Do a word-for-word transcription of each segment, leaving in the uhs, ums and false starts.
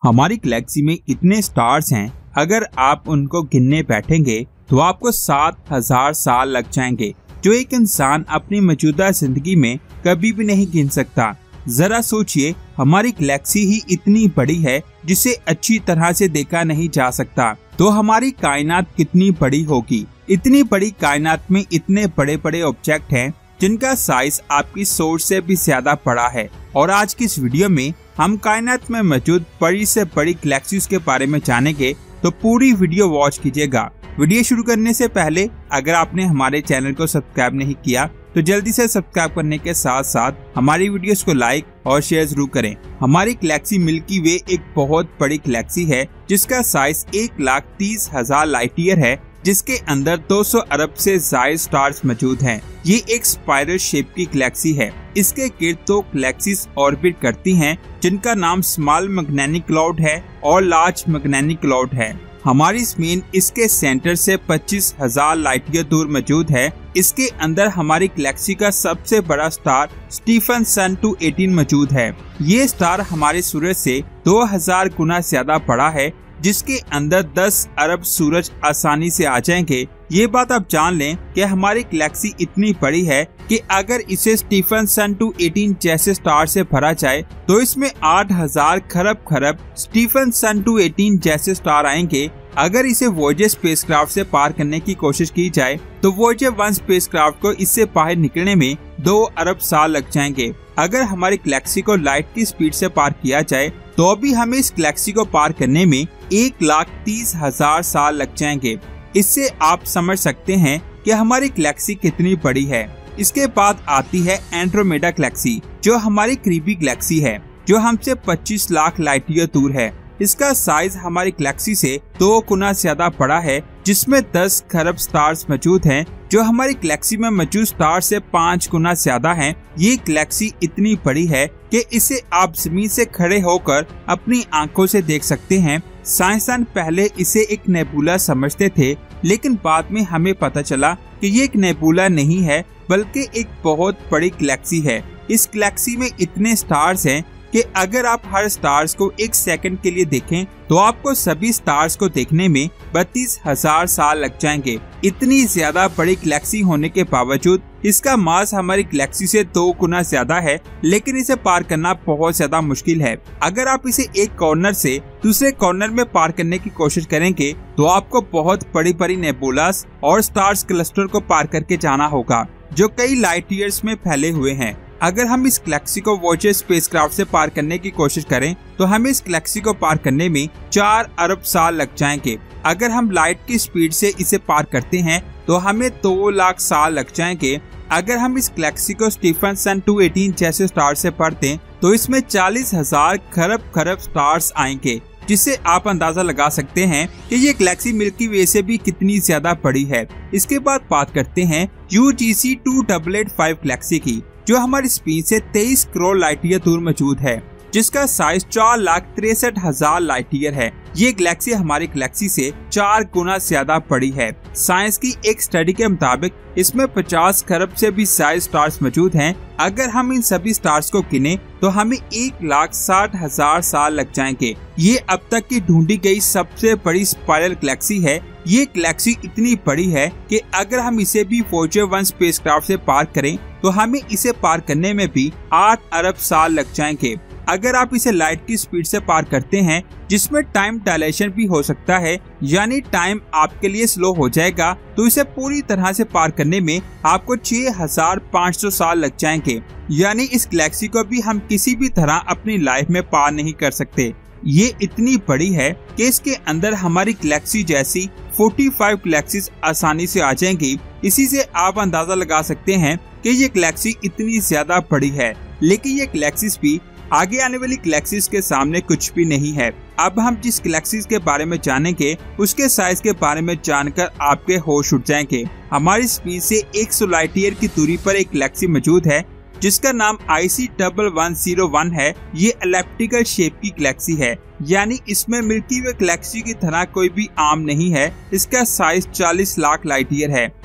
हमारी गैलेक्सी में इतने स्टार्स हैं, अगर आप उनको गिनने बैठेंगे तो आपको सात हजार साल लग जाएंगे, जो एक इंसान अपनी मौजूदा जिंदगी में कभी भी नहीं गिन सकता। जरा सोचिए, हमारी गैलेक्सी ही इतनी बड़ी है जिसे अच्छी तरह से देखा नहीं जा सकता, तो हमारी कायनात कितनी बड़ी होगी। इतनी बड़ी कायनात में इतने बड़े बड़े ऑब्जेक्ट हैं जिनका साइज आपकी सोच से भी ज्यादा बड़ा है। और आज की इस वीडियो में हम कायनात में मौजूद बड़ी से बड़ी गैलेक्सीज के बारे में जानेंगे, तो पूरी वीडियो वॉच कीजिएगा। वीडियो शुरू करने से पहले अगर आपने हमारे चैनल को सब्सक्राइब नहीं किया तो जल्दी से सब्सक्राइब करने के साथ साथ हमारी वीडियोस को लाइक और शेयर जरूर करें। हमारी गैलेक्सी मिल्की वे एक बहुत बड़ी गैलेक्सी है जिसका साइज एक लाख तीस हजार लाइट ईयर है, जिसके अंदर दो सौ अरब से ज्यादा स्टार्स मौजूद हैं। ये एक स्पाइरल शेप की गैलेक्सी है। इसके गिर्द दो गैलेक्सीज ऑर्बिट करती हैं, जिनका नाम स्मॉल मैग्नेटिक क्लाउड है और लार्ज मैग्नेटिक क्लाउड है। हमारी ज़मीन इसके सेंटर से पच्चीस हजार लाइट ईयर दूर मौजूद है। इसके अंदर हमारी गैलेक्सी का सबसे बड़ा स्टार स्टीफन सन टू अठारह मौजूद है। ये स्टार हमारे सूरज से दो हजार गुना ज्यादा बड़ा है, जिसके अंदर दस अरब सूरज आसानी से आ जाएंगे। ये बात आप जान लें कि हमारी गैलेक्सी इतनी बड़ी है कि अगर इसे स्टीफन सन टू अठारह जैसे स्टार से भरा जाए तो इसमें आठ हजार खरब खरब स्टीफन सन टू अठारह जैसे स्टार आएंगे। अगर इसे वॉयेजर स्पेसक्राफ्ट से पार करने की कोशिश की जाए तो वॉयेजर वन स्पेसक्राफ्ट को इससे बाहर निकलने में दो अरब साल लग जाएंगे। अगर हमारी गैलेक्सी को लाइट की स्पीड से पार किया जाए तो भी हमें इस गैलेक्सी को पार करने में एक लाख तीस हजार साल लग जाएंगे। इससे आप समझ सकते हैं कि हमारी गैलेक्सी कितनी बड़ी है। इसके बाद आती है एंड्रोमेडा गैलेक्सी, जो हमारी करीबी गैलेक्सी है, जो हमसे पच्चीस लाख लाइट ईयर दूर है। इसका साइज हमारी गैलेक्सी से दो गुना ज्यादा बड़ा है, जिसमें दस खरब स्टार्स मौजूद हैं, जो हमारी गैलेक्सी में मौजूद स्टार से पाँच गुना ज्यादा हैं। ये गैलेक्सी इतनी बड़ी है कि इसे आप जमीन से खड़े होकर अपनी आंखों से देख सकते हैं। साइंसदान पहले इसे एक नेबुला समझते थे, लेकिन बाद में हमें पता चला कि ये एक नेबुला नहीं है, बल्कि एक बहुत बड़ी गैलेक्सी है। इस गैलेक्सी में इतने स्टार्स हैं कि अगर आप हर स्टार्स को एक सेकंड के लिए देखें तो आपको सभी स्टार्स को देखने में बत्तीस हजार साल लग जाएंगे। इतनी ज्यादा बड़ी गैलेक्सी होने के बावजूद इसका मास हमारी गैलेक्सी से दो गुना ज्यादा है, लेकिन इसे पार करना बहुत ज्यादा मुश्किल है। अगर आप इसे एक कॉर्नर से दूसरे कॉर्नर में पार करने की कोशिश करेंगे तो आपको बहुत बड़ी बड़ी नेबुलास और स्टार्स क्लस्टर को पार करके जाना होगा, जो कई लाइट ईयर्स में फैले हुए हैं। अगर हम इस गैलेक्सी को वॉयेजर स्पेसक्राफ्ट से पार करने की कोशिश करें तो हमें इस गैलेक्सी को पार करने में चार अरब साल लग जाएंगे। अगर हम लाइट की स्पीड से इसे पार करते हैं तो हमें दो लाख साल लग जाएंगे। अगर हम इस गैलेक्सी को स्टीफन सन टू अठारह जैसे स्टार से पढ़ते तो इसमें चालीस हजार खरब खरब स्टार्स आएंगे, जिससे आप अंदाजा लगा सकते हैं कि ये गैलेक्सी मिल्की वे से भी कितनी ज्यादा बड़ी है। इसके बाद बात करते हैं U G C two double eight five galaxy की, जो हमारी स्पीड से तेईस करोड़ लाइट ईयर दूर मौजूद है, जिसका साइज चार लाख तिरसठ हजार लाइट ईयर है। ये गैलेक्सी हमारी गैलेक्सी से चार गुना ज्यादा बड़ी है। साइंस की एक स्टडी के मुताबिक इसमें पचास खरब से भी ज्यादा स्टार्स मौजूद हैं। अगर हम इन सभी स्टार्स को गिने तो हमें एक लाख साठ हजार साल लग जाएंगे। ये अब तक की ढूंढी गई सबसे बड़ी स्पाइरल गैलेक्सी है। ये गैलेक्सी इतनी बड़ी है कि अगर हम इसे भी वॉयेजर वन स्पेसक्राफ्ट से पार करें तो हमें इसे पार करने में भी आठ अरब साल लग जाएंगे। अगर आप इसे लाइट की स्पीड से पार करते हैं, जिसमें टाइम डायलेशन भी हो सकता है, यानी टाइम आपके लिए स्लो हो जाएगा, तो इसे पूरी तरह से पार करने में आपको छह हजार पाँच सौ साल लग जाएंगे। यानी इस गैलेक्सी को भी हम किसी भी तरह अपनी लाइफ में पार नहीं कर सकते। ये इतनी बड़ी है कि इसके अंदर हमारी गैलेक्सी जैसी पैंतालीस गैलेक्सीज आसानी से आ जाएंगी। इसी से आप अंदाजा लगा सकते हैं कि ये गैलेक्सी इतनी ज्यादा बड़ी है, लेकिन ये गैलेक्सीज भी आगे आने वाली गैलेक्सीज के सामने कुछ भी नहीं है। अब हम जिस गैलेक्सीज के बारे में जानेंगे उसके साइज के बारे में जानकर आपके होश उड़ जाएंगे। हमारी स्पीड से सौ लाइट ईयर की दूरी पर एक गैलेक्सी मौजूद है, जिसका नाम I C one one zero one है। ये एलिप्टिकल शेप की गैलेक्सी है, यानी इसमें मिल्की वे गैलेक्सी की तरह कोई भी आर्म नहीं है। इसका साइज चालीस लाख लाइट ईयर है।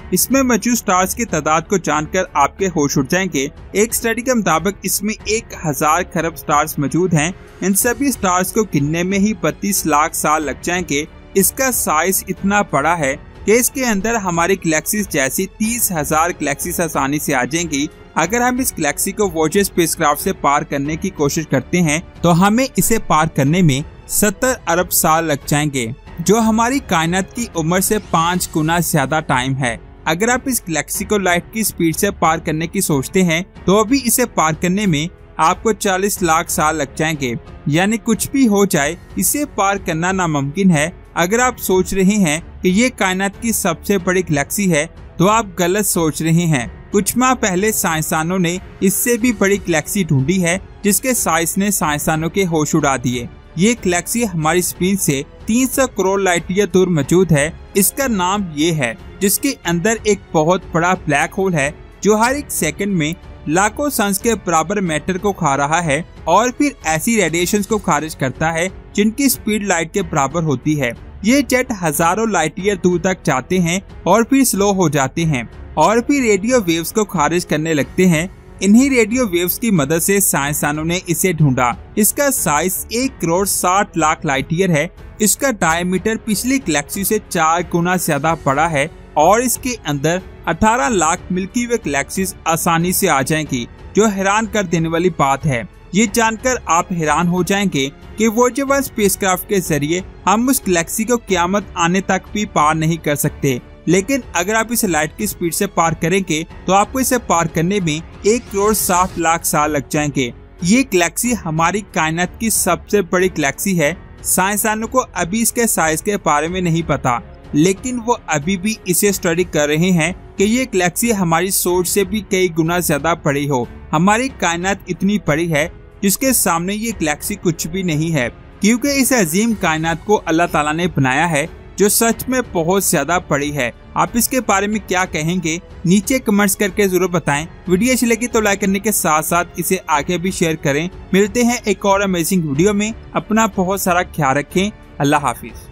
इसमें मौजूद स्टार्स की तादाद को जानकर आपके होश उड़ जाएंगे। एक स्टडी के मुताबिक इसमें एक हजार खरब स्टार्स मौजूद हैं। इन सभी स्टार्स को गिनने में ही बत्तीस लाख साल लग जाएंगे। इसका साइज इतना बड़ा है कि इसके अंदर हमारी गैलेक्सीज जैसी तीस हजार गैलेक्सीज आसानी से आ जाएंगी। अगर हम इस गैलेक्सी को वॉयेजर स्पेसक्राफ्ट से पार करने की कोशिश करते हैं तो हमें इसे पार करने में सत्तर अरब साल लग जाएंगे, जो हमारी कायनात की उम्र से पाँच गुना ज्यादा टाइम है। अगर आप इस गैलेक्सी को लाइट की स्पीड से पार करने की सोचते हैं तो अभी इसे पार करने में आपको चालीस लाख साल लग जाएंगे। यानी कुछ भी हो जाए, इसे पार करना नामुमकिन है। अगर आप सोच रहे हैं कि ये कायनात की सबसे बड़ी गैलेक्सी है तो आप गलत सोच रहे हैं। कुछ माह पहले साइंसदानों ने इससे भी बड़ी गैलेक्सी ढूंढी है, जिसके साइज ने साइंसदानों के होश उड़ा दिए। ये गैलेक्सी हमारी स्क्रीन से तीन सौ करोड़ लाइट ईयर दूर मौजूद है। इसका नाम ये है, जिसके अंदर एक बहुत बड़ा ब्लैक होल है जो हर एक सेकंड में लाखों सन्स के बराबर मैटर को खा रहा है और फिर ऐसी रेडिएशंस को खारिज करता है जिनकी स्पीड लाइट के बराबर होती है। ये जेट हजारों लाइट ईयर दूर तक जाते हैं और फिर स्लो हो जाते हैं और फिर रेडियो वेव्स को खारिज करने लगते हैं। इन्हीं रेडियो वेव्स की मदद से साइंसदानों ने इसे ढूंढा। इसका साइज एक करोड़ साठ लाख लाइट ईयर है। इसका डायमीटर पिछली गैलेक्सी से चार गुना ज्यादा बड़ा है और इसके अंदर अठारह लाख मिल्की वे गैलेक्सीज आसानी से आ जाएंगी, जो हैरान कर देने वाली बात है। ये जानकर आप हैरान हो जाएंगे कि वॉयेजर स्पेसक्राफ्ट के जरिए हम उस गैलेक्सी को क़यामत आने तक भी पार नहीं कर सकते, लेकिन अगर आप इसे लाइट की स्पीड से पार करेंगे तो आपको इसे पार करने में एक करोड़ साठ लाख साल लग जाएंगे। ये गैलेक्सी हमारी कायनात की सबसे बड़ी गैलेक्सी है। साइंसदानों को अभी इसके साइज के बारे में नहीं पता, लेकिन वो अभी भी इसे स्टडी कर रहे हैं कि ये गैलेक्सी हमारी सोच से भी कई गुना ज्यादा बड़ी हो। हमारी कायनात इतनी बड़ी है जिसके सामने ये गैलेक्सी कुछ भी नहीं है, क्योंकि इस अजीम कायनात को अल्लाह ताला ने बनाया है, जो सच में बहुत ज्यादा बड़ी है। आप इसके बारे में क्या कहेंगे, नीचे कमेंट्स करके जरूर बताएं। वीडियो अच्छी लगी तो लाइक करने के साथ साथ इसे आगे भी शेयर करें। मिलते हैं एक और अमेजिंग वीडियो में। अपना बहुत सारा ख्याल रखें। अल्लाह हाफिज।